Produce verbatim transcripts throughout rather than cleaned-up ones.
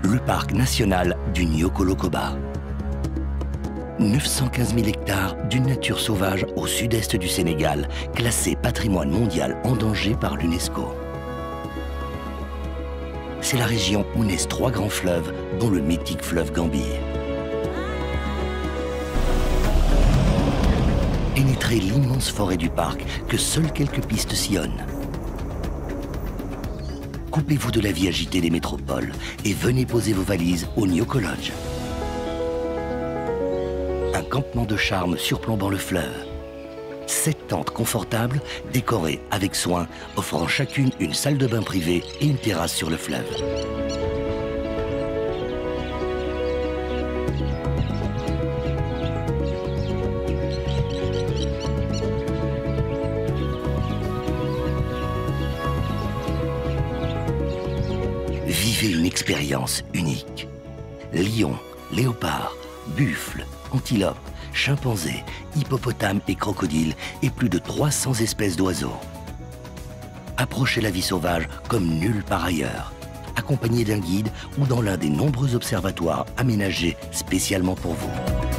Le parc national du Niokolo-Koba. neuf cent quinze mille hectares d'une nature sauvage au sud-est du Sénégal, classé patrimoine mondial en danger par l'UNESCO. C'est la région où naissent trois grands fleuves, dont le mythique fleuve Gambie. Pénétrez l'immense forêt du parc que seules quelques pistes sillonnent. Coupez-vous de la vie agitée des métropoles et venez poser vos valises au Nyoko Lodge. Un campement de charme surplombant le fleuve. Sept tentes confortables, décorées avec soin, offrant chacune une salle de bain privée et une terrasse sur le fleuve. Vivez une expérience unique. Lions, léopards, buffles, antilopes, chimpanzés, hippopotames et crocodiles et plus de trois cents espèces d'oiseaux. Approchez la vie sauvage comme nulle part ailleurs, accompagné d'un guide ou dans l'un des nombreux observatoires aménagés spécialement pour vous.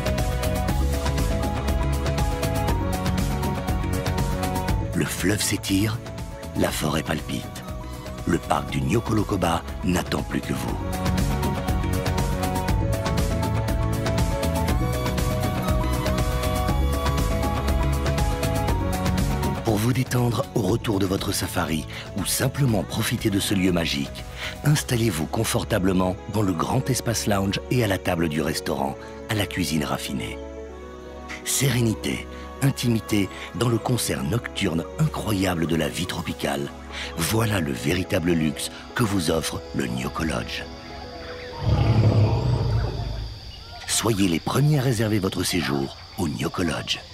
Le fleuve s'étire, la forêt palpite. Le parc du Niokolo-Koba n'attend plus que vous. Pour vous détendre au retour de votre safari ou simplement profiter de ce lieu magique, installez-vous confortablement dans le grand espace lounge et à la table du restaurant, à la cuisine raffinée. Sérénité, intimité dans le concert nocturne incroyable de la vie tropicale. Voilà le véritable luxe que vous offre le Nyoko Lodge. Soyez les premiers à réserver votre séjour au Nyoko Lodge.